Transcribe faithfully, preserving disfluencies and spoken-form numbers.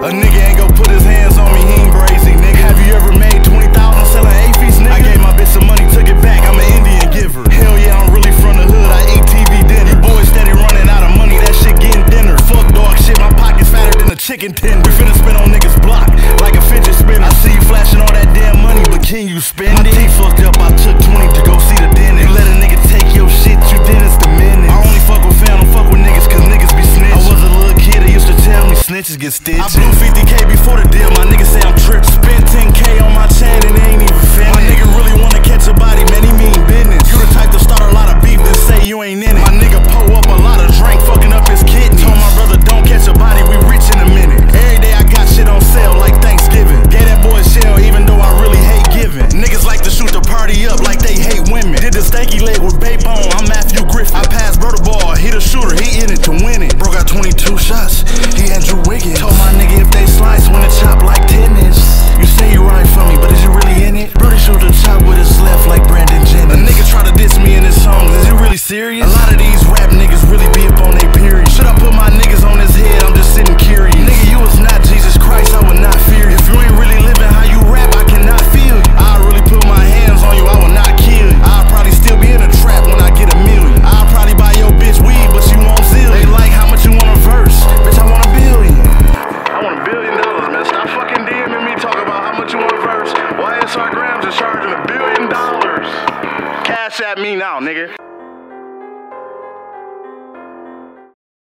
A nigga ain't gon' put his hands on me, he ain't brazy, nigga. Have you ever made twenty thousand selling A-Fees, nigga? I gave my bitch some money, took it back, I'm an Indian giver. Hell yeah, I'm really from the hood, I eat T V dinner. You boys steady running out of money, that shit getting dinner. Fuck dog shit, my pocket's fatter than a chicken tender. We finna spin on niggas block, like a fidget spinner. I see you flashing all that damn money, but can you spend it? My teeth fucked up, I took twenty to go see the dentist. You let a nigga take your shit, you dentist the minute. I only fuck with fam, don't fuck with niggas, cause niggas be snitch. I was a little kid, they used to tell me snitches get stitched. I blew fifty K before the deal, my niggas say I'm tripped. Spent ten K on my chain and they ain't even finished. My nigga really wanna catch a body, man, he mean business. You the type to start a lot of beef, then say you ain't in it. My nigga pull up a lot of drink, fucking up his kidneys. Told my brother don't catch a body, we rich in a minute. Every day I got shit on sale like Thanksgiving. Gave that boy a shell even though I really hate giving. Niggas like to shoot the party up like they hate women. Did the stanky leg with Babe Bone, I'm Matthew Griffin. I passed bro the ball, he the shooter, he in it to win it. Bro got twenty-two shots, he Andrew Wiggins. Told my